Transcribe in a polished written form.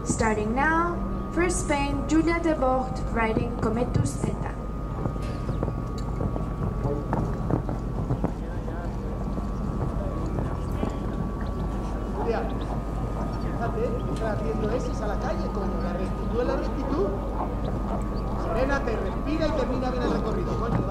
Starting now, for Spain, Julia Desbordes riding COMETUS Z. Julia, fíjate, ¿qué estás haciendo ese a la calle con la rectitud en la rectitud? Serénate, respira y termina bien el recorrido, coño.